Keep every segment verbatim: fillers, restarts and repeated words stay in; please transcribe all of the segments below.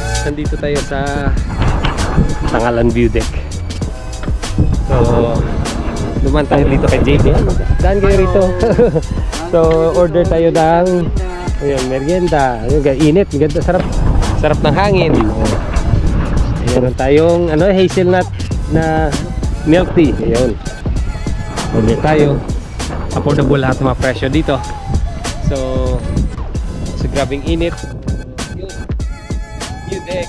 lods, nandito tayo sa Tangalan View Deck. So, duman tayo dito kay J B. Daan kayo rito. So, order tayo ng ayun, merienda. Ayun, init, ganda, sarap. Sarap ng hangin. Meron tayong ano, hazelnut na milk tea. Ayun. Order tayo. Affordable lahat ng mga presyo dito. So, sa grabing init. Yun. View deck.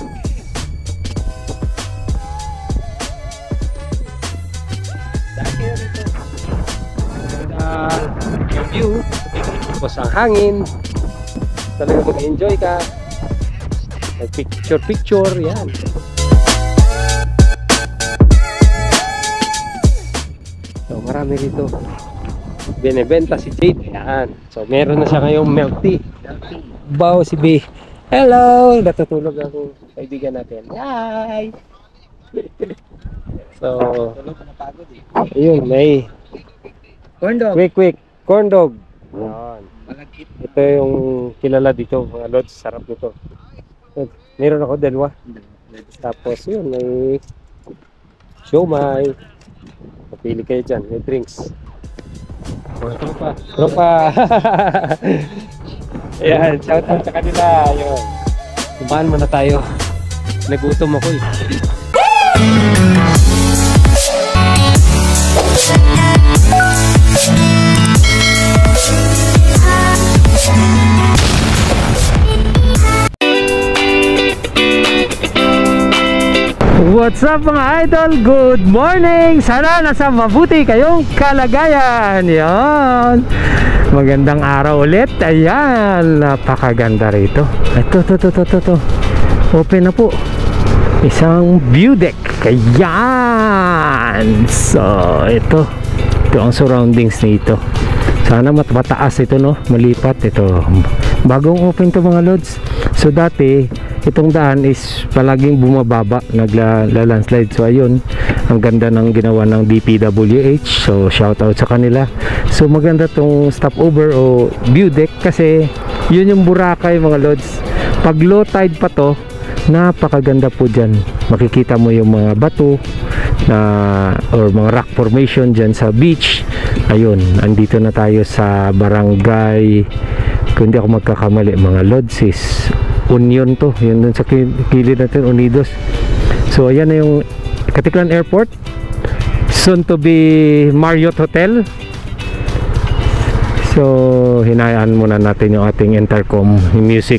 Dahil kayo rito. Uh, yung view. Tapos ang hangin. Talaga mag-enjoy ka. Picture picture. Yan. So, marami rito. Binebenta si Jade. Yan. So, meron na siya ngayong milk tea. Bao si B. Hello! Natutulog ang kaibigan natin. Hi! So, ayun, may corn dog. Quick, quick. Corn dog. Yan. Ito yung kilala dito. Mga lods, sarap nito. Meron ako dalawa. Tapos yun, may siomai. Papili kayo dyan. May drinks. Tropa. Tropa. Ayan, shout out sa kanila. Ayun. Kumain muna tayo. Nagutom ako eh. What's up mga idol? Good morning! Sana nasa mabuti kayong kalagayan. Yan. Magandang araw ulit. Ayan. Napakaganda rito. Ito, ito, ito, ito, ito. Open na po. Isang view deck. Ayan. So, ito. Ito ang surroundings nito. Sana mat mataas ito, no? Malipat ito. Bagong open to mga lods. So, dati itong daan is palaging bumababa, nagla-landslide. So ayun, ang ganda ng ginawa ng D P W H. So shout out sa kanila. So maganda tong stopover o view deck kasi yun yung Boracay mga lods. Pag low tide pa to, napakaganda po dyan. Makikita mo yung mga bato na or mga rock formation dyan sa beach. Ayun, andito na tayo sa barangay, kung di ako magkakamali mga lods, is Union to, yun dun sa kilid natin, Unidos. So ayan na yung Katiklan Airport, soon to be Marriott Hotel. So hinayaan muna natin yung ating intercom, yung music.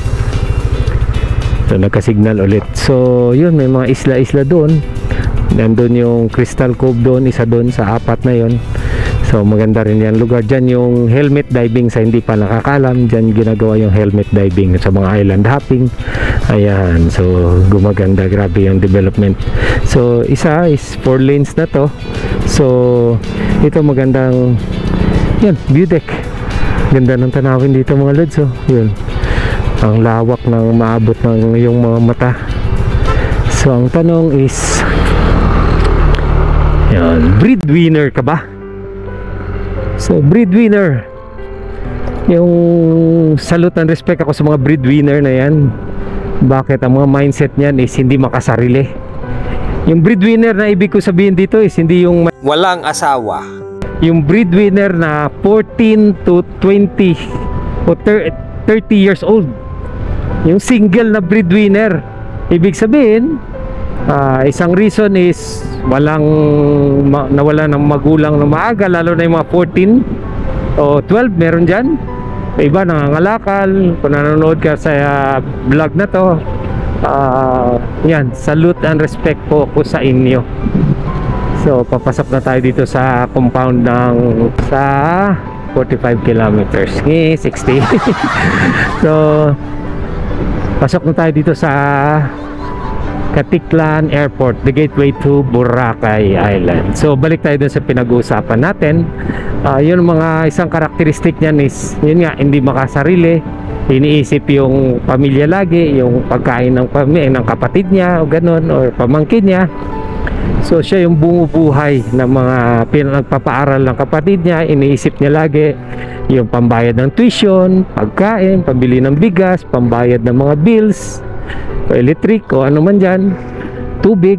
So nagka-signal ulit. So yun, may mga isla-isla doon. Nandun yung Crystal Cove doon, isa doon sa apat na yun. So maganda rin yan lugar. Dyan yung helmet diving, sa hindi pa nakakalam, dyan ginagawa yung helmet diving sa mga island hopping. Ayan, so gumaganda, grabe yung development. So isa is four lanes na to. So ito magandang yan, view deck. Ganda ng tanawin dito mga lods. So yun, ang lawak ng maabot ng yung mga mata. So ang tanong is, yan, breadwinner ka ba? So breadwinner, yung salute and respect ako sa mga breadwinner na yan. Bakit? Ang mga mindset niyan is hindi makasarili. Yung breadwinner na ibig ko sabihin dito is hindi yung walang asawa. Yung breadwinner na fourteen to twenty o thirty years old. Yung single na breadwinner. Ibig sabihin, uh, isang reason is walang ma nawala ng magulang na maaga, lalo na yung mga fourteen o twelve, meron dyan. Iba nangangalakal. Kung nanonood ka sa uh, vlog na to, uh, yan, salute and respect po ako sa inyo. So papasok na tayo dito sa compound ng sa forty-five kilometers, eh, sixty. So pasok na tayo dito sa Katiklan Airport, the gateway to Boracay Island. So balik tayo dun sa pinag-uusapan natin. Uh, yun mga isang karakteristik niyan is, yun nga, hindi makasarili. Iniisip yung pamilya lagi, yung pagkain ng pamilya, ng kapatid niya o ganun, or pamangkin niya. So siya yung bumubuhay ng mga pinagpapaaral ng kapatid niya. Iniisip niya lagi yung pambayad ng tuition, pagkain, pambili ng bigas, pambayad ng mga bills. o electric o ano man dyan, tubig.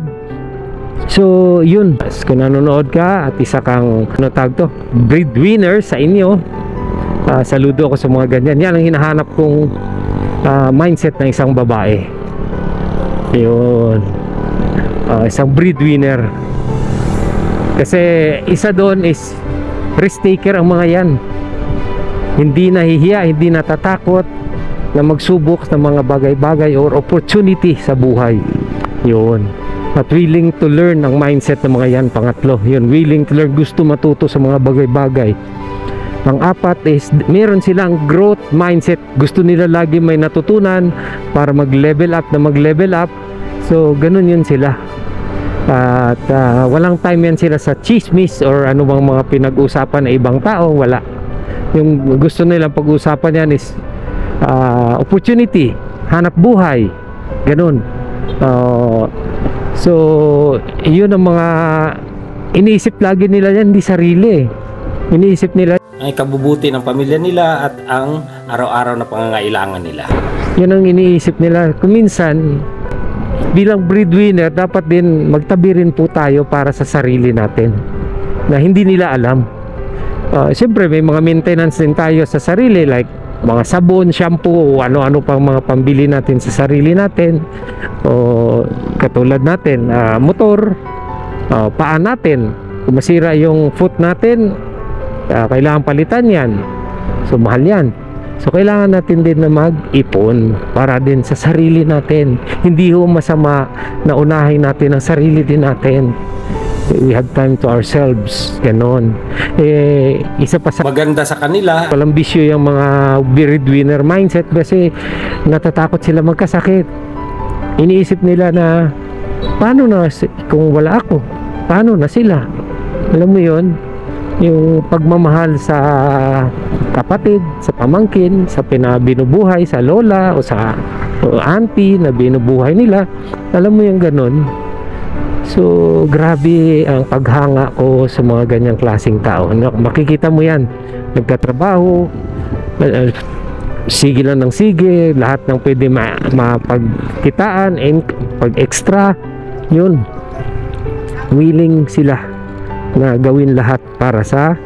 So yun, kung nanonood ka at isa kang ano tawag to, breadwinner sa inyo, uh, saludo ako sa mga ganyan. Yan ang hinahanap kong uh, mindset ng isang babae. Yun, uh, isang breadwinner. Kasi isa doon is risk taker ang mga yan. Hindi nahihiya, hindi natatakot na magsubok ng mga bagay-bagay or opportunity sa buhay. Yun. At willing to learn ang mindset ng mga yan. Pangatlo, yun, willing to learn, gusto matuto sa mga bagay-bagay. Ang apat is meron silang growth mindset. Gusto nila lagi may natutunan para mag-level up na mag-level up. So ganun yun sila. At uh, walang time yan sila sa chismis or ano bang mga pinag-usapan na ibang tao. Wala. Yung gusto nilang pag-usapan yan is uh, opportunity, hanap buhay, ganun. uh, So, yun ang mga iniisip lagi nila yan, hindi sarili. Iniisip nila Ang ikabubuti ng pamilya nila at ang araw-araw na pangangailangan nila. yun ang iniisip nila. Kuminsan, bilang breadwinner, dapat din magtabi rin po tayo para sa sarili natin na hindi nila alam. Uh, Siyempre, may mga maintenance din tayo sa sarili, like mga sabon, shampoo, ano-ano pang mga pambili natin sa sarili natin. O katulad natin, uh, motor, uh, paa natin, kung masira yung foot natin, uh, kailangan palitan yan. So mahal yan. So kailangan natin din na mag-ipon para din sa sarili natin. Hindi ho masama na unahin natin ang sarili din natin. We have time to ourselves, ganon. Eh, isa pa sa Maganda sa kanila, walang bisyo yung mga breadwinner mindset kasi natatakot sila magkasakit. Iniisip nila na paano na si- kung wala ako, paano na sila. Alam mo yon, yung pagmamahal sa kapatid, sa pamangkin, sa pinabinubuhay, sa lola o sa o auntie na binubuhay nila. Alam mo yung ganon. So grabe ang paghanga ko sa mga ganyang klaseng tao. Makikita mo yan, nagtatrabaho, uh, sige lang ng sige, lahat ng pwede ma mapagkitaan, pag extra, yun, willing sila na gawin lahat para sa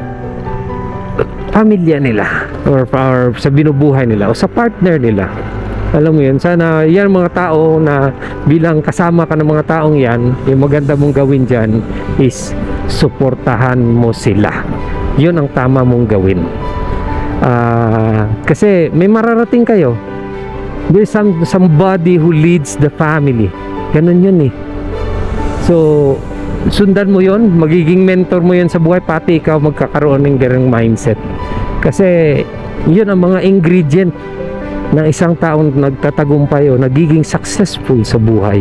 pamilya nila or, or sa binubuhay nila o sa partner nila. Alam mo yun, sana yan mga tao na bilang kasama ka ng mga taong yan, yung maganda mong gawin dyan is suportahan mo sila. Yun ang tama mong gawin. Uh, kasi may mararating kayo. There's some, somebody who leads the family. Ganun yun eh. So, sundan mo yun, magiging mentor mo yun sa buhay, pati ikaw magkakaroon ng ganung mindset. Kasi yun ang mga ingredient ng isang taong nagtatagumpay o nagiging successful sa buhay.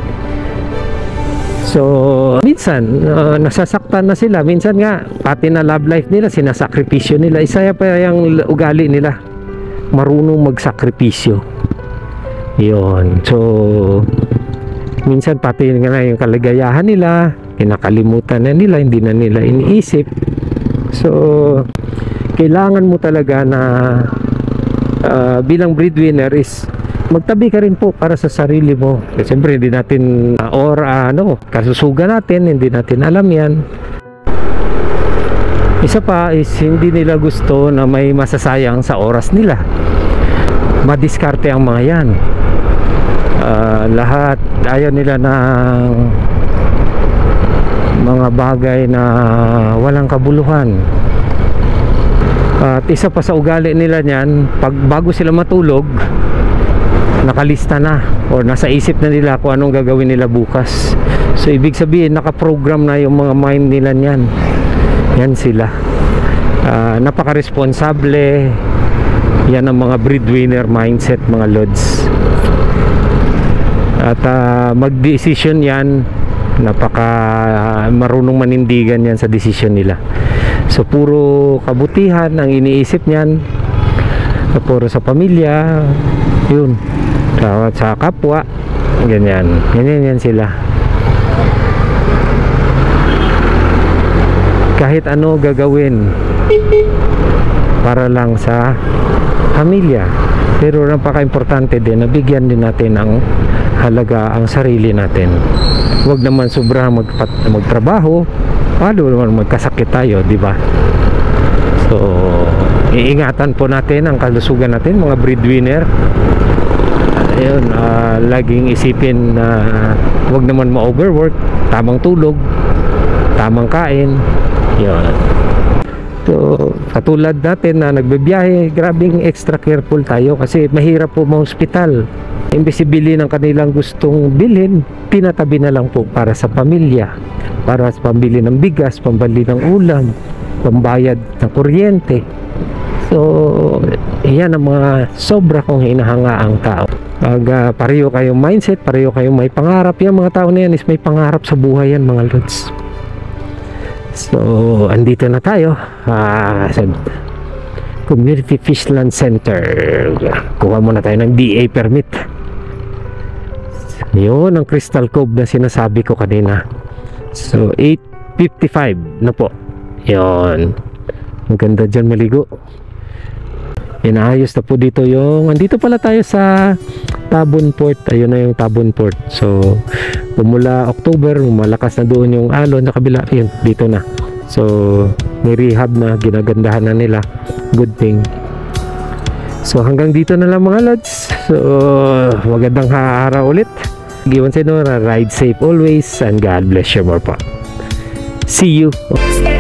So, minsan, uh, nasasaktan na sila. Minsan nga, pati na love life nila, sinasakripisyo nila. Isa pa yung ugali nila. Marunong magsakripisyo. Yun. So, minsan pati nga yung kaligayahan nila, kinakalimutan na nila, hindi na nila iniisip. So, kailangan mo talaga na Uh, bilang breadwinner is magtabi ka rin po para sa sarili mo. Kasi siyempre hindi natin uh, or uh, ano, kasusugan natin, hindi natin alam yan. Isa pa is hindi nila gusto na may masasayang sa oras nila. Madiskarte ang mga yan. Uh, lahat ayaw nila ng mga bagay na walang kabuluhan. At isa pa sa ugali nila niyan, pag bago sila matulog, nakalista na o nasa isip na nila kung anong gagawin nila bukas. So ibig sabihin nakaprogram na yung mga mind nila niyan. Yan sila. Uh, napaka-responsable. Yan ang mga breadwinner mindset, mga lods. At uh, mag-decision yan, napaka uh, marunong manindigan yan sa decision nila. So puro kabutihan ang iniisip niyan, puro sa pamilya, yun, sa, sa kapwa, ganyan, ganyan yan sila. Kahit ano gagawin para lang sa pamilya. Pero napaka-importante din na bigyan din natin ng halaga ang sarili natin. Huwag naman sobra magpat magtrabaho, paano naman magkasakit tayo, di ba? So, iingatan po natin ang kalusugan natin, mga breadwinner. Ayun, uh, laging isipin na uh, huwag naman ma-overwork, tamang tulog, tamang kain. Yun. So, katulad natin na nagbibiyahe, grabing extra careful tayo kasi mahirap po ma-hospital. Imbes bili ng kanilang gustong bilhin, tinatabi na lang po para sa pamilya, para sa pambili ng bigas, pambili ng ulam, pambayad ng kuryente. So, yan ang mga sobra kong hinahanga ang tao. Pag uh, pareho kayong mindset, pareho kayong may pangarap, yan mga tao na yan is may pangarap sa buhay yan, mga lods. So, andito na tayo uh, sa Community Fishland Center. Kuha muna tayo ng D A permit. Yun ang Crystal Cove na sinasabi ko kanina. So, eight fifty-five na po. Yun. Ang ganda dyan maligo. Inaayos na po dito yung... Andito pala tayo sa Tabon Port. Ayun na yung Tabon Port. So, mula October, malakas na doon yung alon na kabila. Yun, dito na. So, may rehab na. Ginagandahan na nila. Good thing. So, hanggang dito na lang mga lads. So, magandang araw ulit. Giwan sa inyo, ride safe always and God bless you more pa. See you.